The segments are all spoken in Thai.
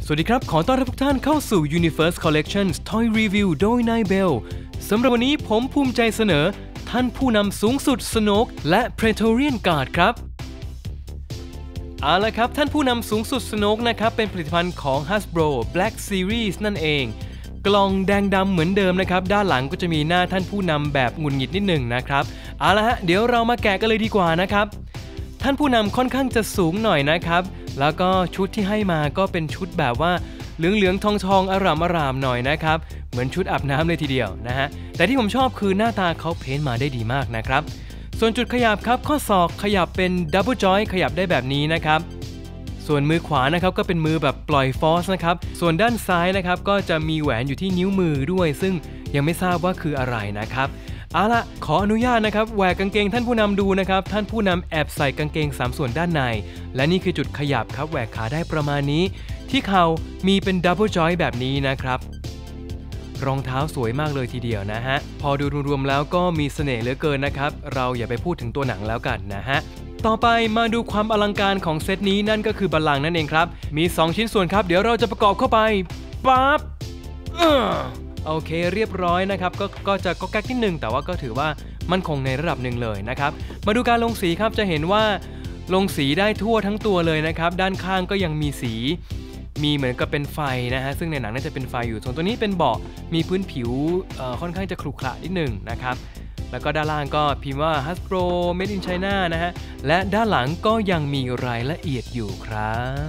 สวัสดีครับขอต้อนรับทุกท่านเข้าสู่ Universe Collections Toy Review โดยนายเบลสำหรับวันนี้ผมภูมิใจเสนอท่านผู้นำสูงสุด Snoke และ Praetorian Guard ครับเอาละครับท่านผู้นำสูงสุด Snoke นะครับเป็นผลิตภัณฑ์ของ Hasbro Black Series นั่นเองกล่องแดงดำเหมือนเดิมนะครับด้านหลังก็จะมีหน้าท่านผู้นำแบบหงุดหงิดนิดหนึ่งนะครับเอาละฮะเดี๋ยวเรามาแกะกันเลยดีกว่านะครับท่านผู้นำค่อนข้างจะสูงหน่อยนะครับแล้วก็ชุดที่ให้มาก็เป็นชุดแบบว่าเหลืองๆทองๆอร่ามๆหน่อยนะครับเหมือนชุดอาบน้ำเลยทีเดียวนะฮะแต่ที่ผมชอบคือหน้าตาเขาเพ้นท์มาได้ดีมากนะครับส่วนจุดขยับครับข้อศอกขยับเป็น Double Joint ขยับได้แบบนี้นะครับส่วนมือขวานะครับก็เป็นมือแบบปล่อยฟอสนะครับส่วนด้านซ้ายนะครับก็จะมีแหวนอยู่ที่นิ้วมือด้วยซึ่งยังไม่ทราบว่าคืออะไรนะครับเอาละขออนุญาตนะครับแหวกกางเกงท่านผู้นำดูนะครับท่านผู้นำแอบใส่กางเกง3ส่วนด้านในและนี่คือจุดขยับครับแหวกขาได้ประมาณนี้ที่เข่ามีเป็น Double Joint แบบนี้นะครับรองเท้าสวยมากเลยทีเดียวนะฮะพอดูรวมๆแล้วก็มีเสน่ห์เหลือเกินนะครับเราอย่าไปพูดถึงตัวหนังแล้วกันนะฮะต่อไปมาดูความอลังการของเซตนี้นั่นก็คือบัลลังก์นั่นเองครับมี2ชิ้นส่วนครับเดี๋ยวเราจะประกอบเข้าไปปั๊บโอเคเรียบร้อยนะครับก็จะก๊อกแก๊กนิดนึงแต่ว่าก็ถือว่ามั่นคงในระดับหนึ่งเลยนะครับมาดูการลงสีครับจะเห็นว่าลงสีได้ทั่วทั้งตัวเลยนะครับด้านข้างก็ยังมีสีมีเหมือนกับเป็นไฟนะฮะซึ่งในหนังน่าจะเป็นไฟอยู่ส่วนตัวนี้เป็นเบาะมีพื้นผิวค่อนข้างจะขรุขระนิดหนึ่งนะครับแล้วก็ด้านล่างก็พิมพ์ว่า Hasbro Made in China นะฮะและด้านหลังก็ยังมีรายละเอียดอยู่ครับ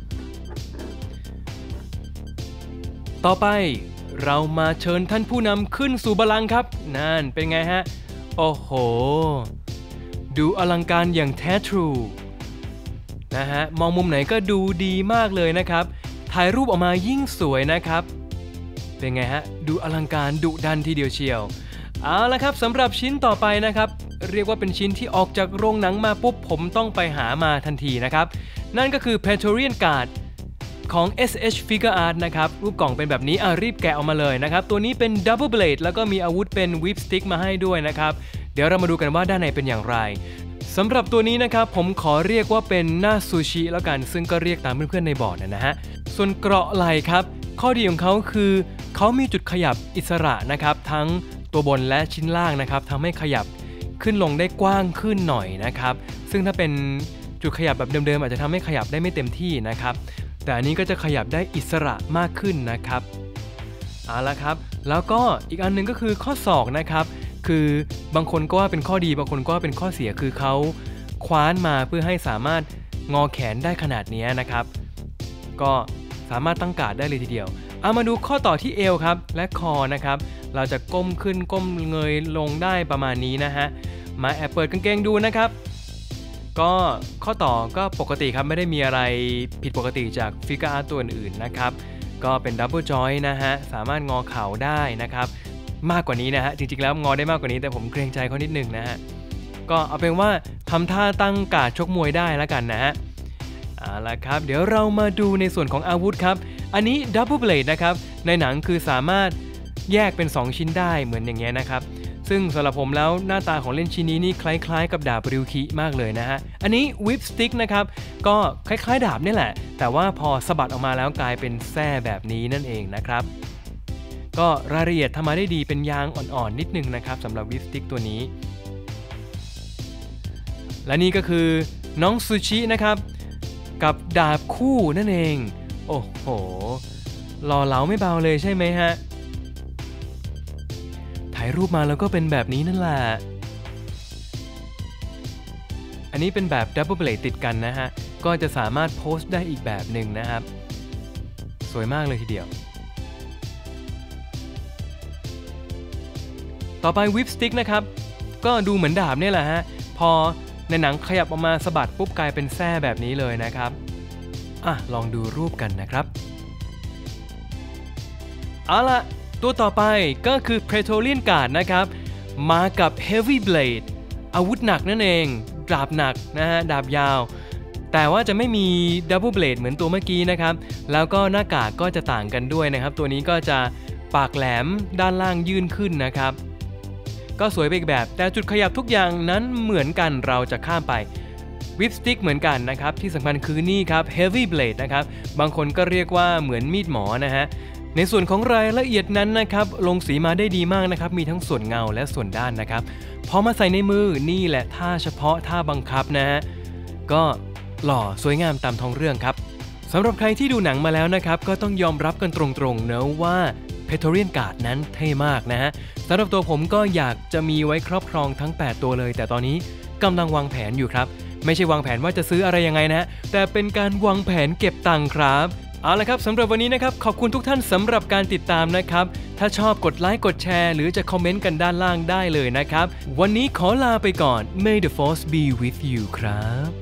ต่อไปเรามาเชิญท่านผู้นำขึ้นสู่บัลลังก์ครับนั่นเป็นไงฮะโอ้โหดูอลังการอย่างแท้ทรูนะฮะมองมุมไหนก็ดูดีมากเลยนะครับถ่ายรูปออกมายิ่งสวยนะครับเป็นไงฮะดูอลังการดุดันทีเดียวเชียวเอาละครับสำหรับชิ้นต่อไปนะครับเรียกว่าเป็นชิ้นที่ออกจากโรงหนังมาปุ๊บผมต้องไปหามาทันทีนะครับนั่นก็คือ Praetorian Guard ของ SH Figure Art นะครับรูปกล่องเป็นแบบนี้รีบแกะออกมาเลยนะครับตัวนี้เป็น Double Blade แล้วก็มีอาวุธเป็น Whip Stick มาให้ด้วยนะครับเดี๋ยวเรามาดูกันว่าด้านในเป็นอย่างไรสำหรับตัวนี้นะครับผมขอเรียกว่าเป็นหน้าซูชิแล้วกันซึ่งก็เรียกตามเพื่อนๆในบอร์ดนะฮะส่วนเกราะไหล่ครับข้อดีของเขาคือเขามีจุดขยับอิสระนะครับทั้งตัวบนและชิ้นล่างนะครับทำให้ขยับขึ้นลงได้กว้างขึ้นหน่อยนะครับซึ่งถ้าเป็นจุดขยับแบบเดิมๆอาจจะทำให้ขยับได้ไม่เต็มที่นะครับแต่อันนี้ก็จะขยับได้อิสระมากขึ้นนะครับเอาละครับแล้วก็อีกอันนึงก็คือข้อศอกนะครับคือบางคนก็ว่าเป็นข้อดีบางคนก็ว่าเป็นข้อเสียคือเขาคว้านมาเพื่อให้สามารถงอแขนได้ขนาดนี้นะครับก็สามารถตั้งการ์ดได้เลยทีเดียวเอามาดูข้อต่อที่เอวครับและคอนะครับเราจะก้มขึ้นก้มเงยลงได้ประมาณนี้นะฮะมาแอบเปิดกางเกงดูนะครับก็ข้อต่อก็ปกติครับไม่ได้มีอะไรผิดปกติจากฟิกเกอร์อาร์ตตัวอื่นๆนะครับก็เป็นดับเบิลจอยต์นะฮะสามารถงอเข่าได้นะครับมากกว่านี้นะฮะจริงๆแล้วงอได้มากกว่านี้แต่ผมเกรงใจเขานิดนึงนะฮะก็เอาเป็นว่าทำท่าตั้งการ์ดชกมวยได้แล้วกันนะฮะเอาละครับเดี๋ยวเรามาดูในส่วนของอาวุธครับอันนี้ Double Blade นะครับในหนังคือสามารถแยกเป็น2ชิ้นได้เหมือนอย่างเงี้ยนะครับซึ่งสำหรับผมแล้วหน้าตาของเล่นชิ้นนี้นี่คล้ายๆกับดาบริวคิมากเลยนะฮะอันนี้ Whip Stick นะครับก็คล้ายๆดาบนี่แหละแต่ว่าพอสะบัดออกมาแล้วกลายเป็นแส้แบบนี้นั่นเองนะครับก็รายละเอียดทำมาได้ดีเป็นยางอ่อนๆนิดนึงนะครับสำหรับ Whip Stick ตัวนี้และนี่ก็คือน้องซูชินะครับกับดาบคู่นั่นเองโอ้โหหล่อเหลาไม่เบาเลยใช่ไหมฮะถ่ายรูปมาแล้วก็เป็นแบบนี้นั่นแหละอันนี้เป็นแบบ Double Blade ติดกันนะฮะก็จะสามารถโพสต์ได้อีกแบบหนึ่งนะครับสวยมากเลยทีเดียวต่อไป Whip Stick นะครับก็ดูเหมือนดาบนี่แหละฮะพอในหนังขยับออกมาสะบัดปุ๊บกลายเป็นแส้แบบนี้เลยนะครับลองดูรูปกันนะครับเอาละตัวต่อไปก็คือ Praetorian Guard นะครับมากับ Heavy Blade อาวุธหนักนั่นเองดาบหนักนะฮะดาบยาวแต่ว่าจะไม่มี Double Blade เหมือนตัวเมื่อกี้นะครับแล้วก็หน้ากากก็จะต่างกันด้วยนะครับตัวนี้ก็จะปากแหลมด้านล่างยื่นขึ้นนะครับก็สวยไปอีกแบบแต่จุดขยับทุกอย่างนั้นเหมือนกันเราจะข้ามไปวิปสติ๊กเหมือนกันนะครับที่สำคัญคือนี่ครับ Heavy Blade นะครับบางคนก็เรียกว่าเหมือนมีดหมอนะฮะในส่วนของรายละเอียดนั้นนะครับลงสีมาได้ดีมากนะครับมีทั้งส่วนเงาและส่วนด้านนะครับพอมาใส่ในมือนี่แหละท่าเฉพาะท่าบังคับนะฮะก็หล่อสวยงามตามท้องเรื่องครับสำหรับใครที่ดูหนังมาแล้วนะครับก็ต้องยอมรับกันตรงๆนะว่า Praetorian Guard นั้นเท่มากนะฮะสำหรับตัวผมก็อยากจะมีไว้ครอบครองทั้ง8ตัวเลยแต่ตอนนี้กำลังวางแผนอยู่ครับไม่ใช่วางแผนว่าจะซื้ออะไรยังไงนะแต่เป็นการวางแผนเก็บตังค์ครับเอาละครับสำหรับวันนี้นะครับขอบคุณทุกท่านสำหรับการติดตามนะครับถ้าชอบกดไลค์กดแชร์หรือจะคอมเมนต์กันด้านล่างได้เลยนะครับวันนี้ขอลาไปก่อน May the Force be with you ครับ